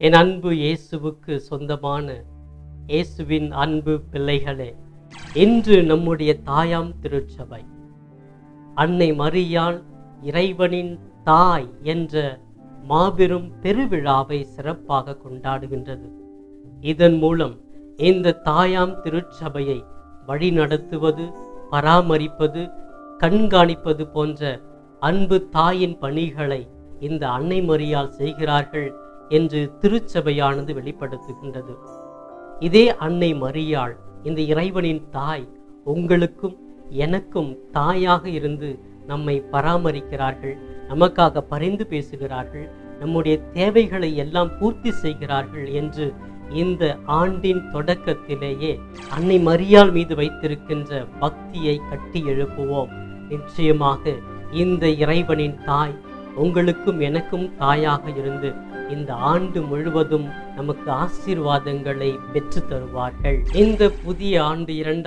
என் அன்பு இயேசுவுக்கு சொந்தமான இயேசுவின் அன்பு பிள்ளைகளே, இன்று நம்முடைய தாயாம் திருச்சபை அன்னை மரியாள் இறைவனின் தாய் என்ற மாபெரும் பெருவிழாவை சிறப்பாக கொண்டாடுகின்றது. இதன் மூலம் இந்த தாயாம் திருச்சபையை வழிநடத்துவது, பராமரிப்பது, கண்காணிப்பது போன்ற அன்பு தாயின் பணிகளை இந்த அன்னை மரியாள் செய்கிறார்கள் என்று திருச்சபையானது வெளிப்படுத்துகின்றது. இதே அன்னை மரியாள், இந்த இறைவனின் தாய், உங்களுக்கும் எனக்கும் தாயாக இருந்து நம்மை பராமரிக்கிறார்கள், நமக்காக பரிந்து பேசுகிறார்கள், நம்முடைய தேவைகளை எல்லாம் பூர்த்தி செய்கிறார்கள் என்று இந்த ஆண்டின் தொடக்கத்திலேயே அன்னை மரியாள் மீது வைத்திருக்கின்ற பக்தியை கட்டி எழுப்புவோம். நிச்சயமாக இந்த இறைவனின் தாய் உங்களுக்கும் எனக்கும் தாயாக இருந்து இந்த ஆண்டு முழுவதும் நமக்கு ஆசீர்வாதங்களை பெற்று தருவார்கள். இந்த புதிய ஆண்டு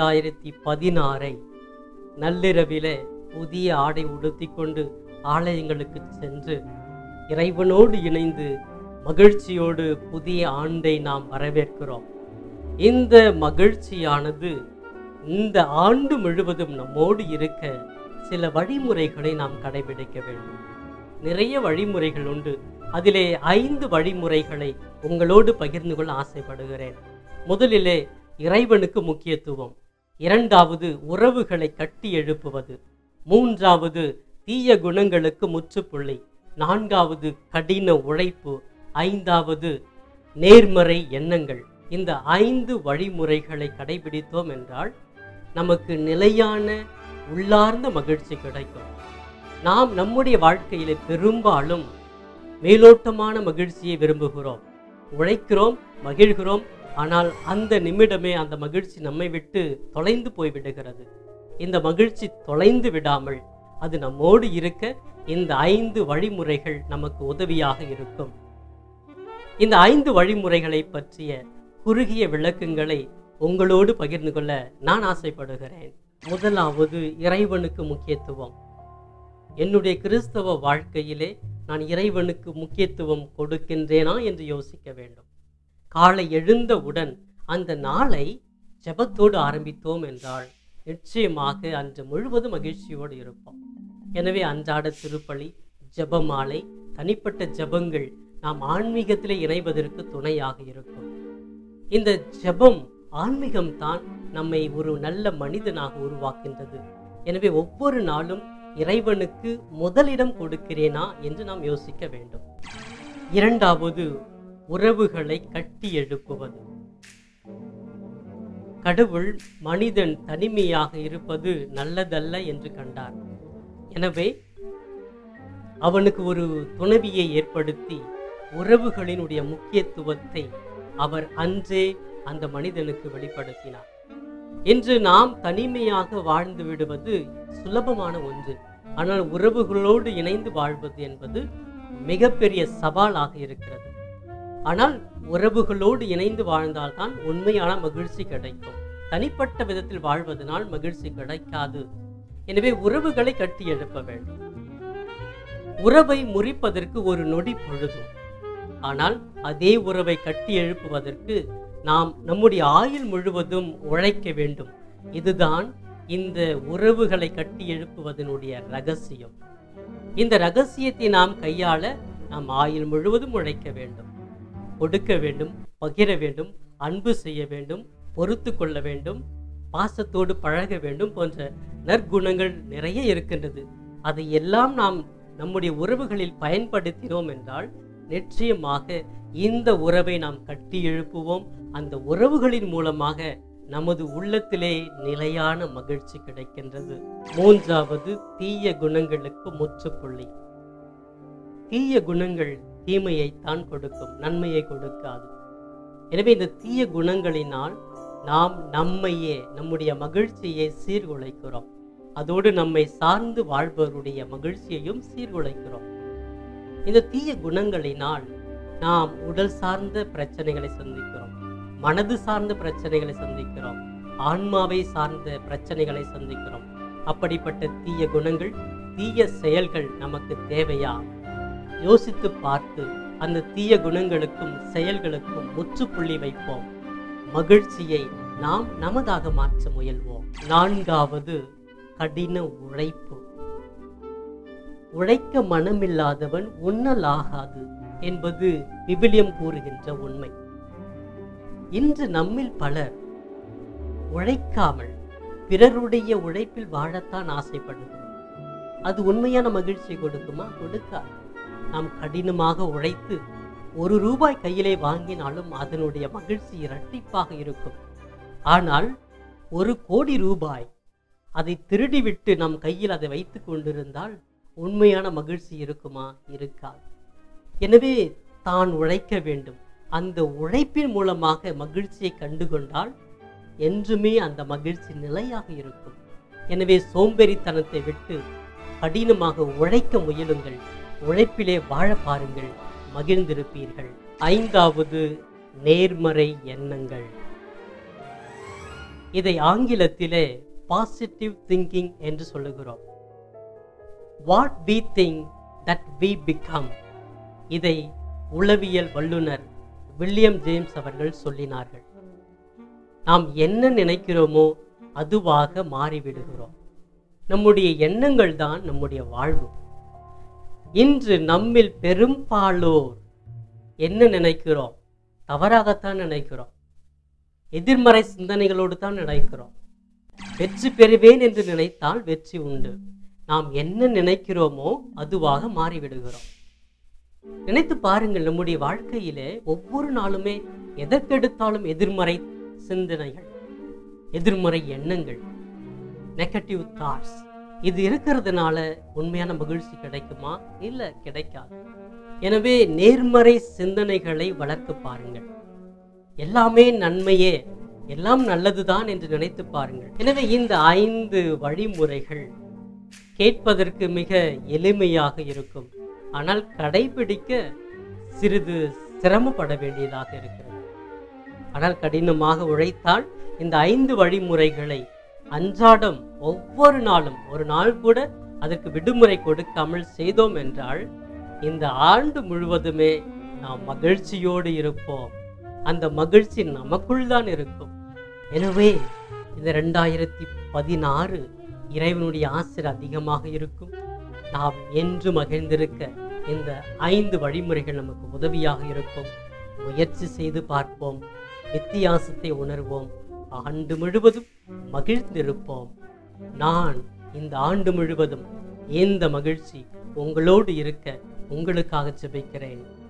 2016 நள்ளிரவிலே புதிய ஆடை உடுத்தி கொண்டு ஆலயங்களுக்கு சென்று இறைவனோடு இணைந்து மகிழ்ச்சியோடு புதிய ஆண்டை நாம் வரவேற்கிறோம். இந்த மகிழ்ச்சியானது இந்த ஆண்டு முழுவதும் நம்மோடு இருக்க சில வழிமுறைகளை நாம் கடைபிடிக்க வேண்டும். நிறைய வழிமுறைகள் உண்டு. அதிலே 5 வழிமுறைகளை உங்களோடு பகிர்ந்து கொள்ள ஆசைப்படுகிறேன். முதலிலே இறைவனுக்கு முக்கியத்துவம், 2வது உறவுகளை கட்டி எழுப்புவது, 3வது தீய குணங்களுக்கு முற்றுப்புள்ளி, 4வது கடின உழைப்பு, 5வது நேர்மறை எண்ணங்கள். இந்த 5 வழிமுறைகளை கடைபிடித்தோம் என்றால் நமக்கு நிலையான உள்ளார்ந்த மகிழ்ச்சி கிடைக்கும். நாம் நம்முடைய வாழ்க்கையிலே பெரும்பாலும் மேலோட்டமான மகிழ்ச்சியை விரும்புகிறோம், உழைக்கிறோம், மகிழ்கிறோம். ஆனால் அந்த நிமிடமே அந்த மகிழ்ச்சி நம்மை விட்டு தொலைந்து போய்விடுகிறது. இந்த மகிழ்ச்சி தொலைந்து விடாமல் அது நம்மோடு இருக்க இந்த 5 வழிமுறைகள் நமக்கு உதவியாக இருக்கும். இந்த 5 வழிமுறைகளை பற்றிய குறுகிய விளக்கங்களை உங்களோடு பகிர்ந்து கொள்ள நான் ஆசைப்படுகிறேன். முதலாவது இறைவனுக்கு முக்கியத்துவம். என்னுடைய கிறிஸ்தவ வாழ்க்கையிலே நான் இறைவனுக்கு முக்கியத்துவம் கொடுக்கின்றேனா என்று யோசிக்க வேண்டும். காலை எழுந்தவுடன் அந்த நாளை ஜெபத்தோடு ஆரம்பித்தோம் என்றால் நிச்சயமாக அன்று முழுவதும் மகிழ்ச்சியோடு இருப்போம். எனவே அன்றாட திருப்பலி, ஜெபமாலை, தனிப்பட்ட ஜெபங்கள் நாம் ஆன்மீகத்திலே இணைவதற்கு துணையாக இருக்கும். இந்த ஜெபம், ஆன்மீகம்தான் நம்மை ஒரு நல்ல மனிதனாக உருவாக்கின்றது. எனவே ஒவ்வொரு நாளும் இறைவனுக்கு முதலிடம் கொடுக்கிறேனா என்று நாம் யோசிக்க வேண்டும். 2வது உறவுகளை கட்டி எழுப்புவது. கடவுள் மனிதன் தனிமையாக இருப்பது நல்லதல்ல என்று கண்டார். எனவே அவனுக்கு ஒரு துணைவியை ஏற்படுத்தி உறவுகளினுடைய முக்கியத்துவத்தை அவர் அன்றே அந்த மனிதனுக்கு வெளிப்படுத்தினார். இன்று நாம் தனிமையாக வாழ்ந்து விடுவது சுலபமான ஒன்று. ஆனால் உறவுகளோடு இணைந்து வாழ்வது என்பது மிகப்பெரிய சவாலாக இருக்கிறது. ஆனால் உறவுகளோடு இணைந்து வாழ்ந்தால்தான் உண்மையான மகிழ்ச்சி கிடைக்கும். தனிப்பட்ட விதத்தில் வாழ்வதனால் மகிழ்ச்சி கிடைக்காது. எனவே உறவுகளை கட்டி எழுப்ப வேண்டும். உறவை முறிப்பதற்கு ஒரு நொடி பொழுதும், ஆனால் அதே உறவை கட்டி எழுப்புவதற்கு நாம் நம்முடைய ஆயுள் முழுவதும் உழைக்க வேண்டும். இதுதான் இந்த உறவுகளை கட்டி எழுப்புவதனுடைய ரகசியம். இந்த ரகசியத்தை நாம் கையாள நாம் ஆயுள் முழுவதும் உழைக்க வேண்டும். கொடுக்க வேண்டும், பகிர வேண்டும், அன்பு செய்ய வேண்டும், பொறுத்து கொள்ள வேண்டும், பாசத்தோடு பழக வேண்டும் போன்ற நற்குணங்கள் நிறைய இருக்கின்றது. அதை எல்லாம் நாம் நம்முடைய உறவுகளில் பயன்படுத்தினோம் என்றால் நிச்சயமாக இந்த உறவை நாம் கட்டி எழுப்புவோம். அந்த உறவுகளின் மூலமாக நமது உள்ளத்திலே நிலையான மகிழ்ச்சி கிடைக்கின்றது. 3வது தீய குணங்களுக்கு முற்றுப்புள்ளி. தீய குணங்கள் தீமையைத்தான் கொடுக்கும், நன்மையை கொடுக்காது. எனவே இந்த தீய குணங்களினால் நாம் நம்மையே, நம்முடைய மகிழ்ச்சியை சீர்குலைக்கிறோம். அதோடு நம்மை சார்ந்து வாழ்பவருடைய மகிழ்ச்சியையும் சீர்குலைக்கிறோம். இந்த தீய குணங்களினால் நாம் உடல் சார்ந்த பிரச்சனைகளை சந்திக்கிறோம், மனது சார்ந்த பிரச்சனைகளை சந்திக்கிறோம், ஆன்மாவை சார்ந்த பிரச்சனைகளை சந்திக்கிறோம். அப்படிப்பட்ட தீய குணங்கள், தீய செயல்கள் நமக்கு தேவையா? யோசித்து பார்த்து அந்த தீய குணங்களுக்கும் செயல்களுக்கும் முற்றுப்புள்ளி வைப்போம். மகிழ்ச்சியை நாம் நமதாக மாற்ற முயல்வோம். 4வது, கடின உழைப்பு. உழைக்க மனமில்லாதவன் உண்ணலாகாது என்பது விவிலியம் கூறுகின்ற உண்மை. இன்று நம்மில் பலர் உழைக்காமல் பிறருடைய உழைப்பில் வாழத்தான் ஆசைப்படுகிறோம். அது உண்மையான மகிழ்ச்சி கொடுக்குமா? கொடுக்காது. நாம் கடினமாக உழைத்து ₹1 கையிலே வாங்கினாலும் அதனுடைய மகிழ்ச்சி இரட்டிப்பாக இருக்கும். ஆனால் ₹1,00,00,000 அதை திருடிவிட்டு நம் கையில் அதை வைத்து கொண்டிருந்தால் உண்மையான மகிழ்ச்சி இருக்குமா? இருக்காது. எனவே தான் உழைக்க வேண்டும். அந்த உழைப்பின் மூலமாக மகிழ்ச்சியை கண்டுகொண்டால் என்றுமே அந்த மகிழ்ச்சி நிலையாக இருக்கும். எனவே சோம்பேறித்தனத்தை விட்டு கடினமாக உழைக்க முயலுங்கள். உழைப்பிலே வாழ பாருங்கள், மகிழ்ந்திருப்பீர்கள். 5வது, நேர்மறை எண்ணங்கள். இதை ஆங்கிலத்திலே பாசிட்டிவ் திங்கிங் என்று சொல்லுகிறோம். What we think that we become. இதை உளவியல் வல்லுனர் வில்லியம் ஜேம்ஸ் அவர்கள் சொல்லினார்கள். நாம் என்ன நினைக்கிறோமோ அதுவாக மாறிவிடுகிறோம். நம்முடைய எண்ணங்கள் தான் நம்முடைய வாழ்வு. இன்று நம்மில் பெரும்பாலோர் என்ன நினைக்கிறோம்? தவறாகத்தான் நினைக்கிறோம். எதிர்மறை சிந்தனைகளோடு தான் நினைக்கிறோம். வெற்றி பெறுவேன் என்று நினைத்தால் வெற்றி உண்டு. நாம் என்ன நினைக்கிறோமோ அதுவாக மாறிவிடுகிறோம். நினைத்து பாருங்கள், நம்முடைய வாழ்க்கையிலே ஒவ்வொரு நாளுமே எதற்கெடுத்தாலும் எதிர்மறை சிந்தனைகள், எதிர்மறை எண்ணங்கள், நெகட்டிவ் தாட்ஸ். இது இருக்கிறதுனால உண்மையான மகிழ்ச்சி கிடைக்குமா? இல்ல, கிடைக்காது. எனவே நேர்மறை சிந்தனைகளை வளர்த்து பாருங்கள். எல்லாமே நன்மையே, எல்லாம் நல்லதுதான் என்று நினைத்து பாருங்கள். எனவே இந்த 5 வழிமுறைகள் கேட்பதற்கு மிக எளிமையாக இருக்கும். ஆனால் கடைபிடிக்க சிறிது சிரமப்பட வேண்டியதாக இருக்கிறது. ஆனால் கடினமாக உழைத்தால் இந்த 5 வழிமுறைகளை அன்றாடம் ஒவ்வொரு நாளும், ஒரு நாள் கூட அதற்கு விடுமுறை கொடுக்காமல் செய்தோம் என்றால் இந்த ஆண்டு முழுவதுமே நாம் மகிழ்ச்சியோடு இருப்போம். அந்த மகிழ்ச்சி நமக்குள் தான் இருக்கும். எனவே இந்த 2016 இறைவனுடைய ஆசீர் அதிகமாக இருக்கும். நாம் என்று மகிழ்ந்திருக்க இந்த 5 வழிமுறைகள் நமக்கு உதவியாக இருக்கும். முயற்சி செய்து பார்ப்போம், வித்தியாசத்தை உணர்வோம், ஆண்டு முழுவதும் மகிழ்ந்திருப்போம். நான் இந்த ஆண்டு முழுவதும் இந்த மகிழ்ச்சி உங்களோடு இருக்க உங்களுக்காக ஜெபிக்கிறேன்.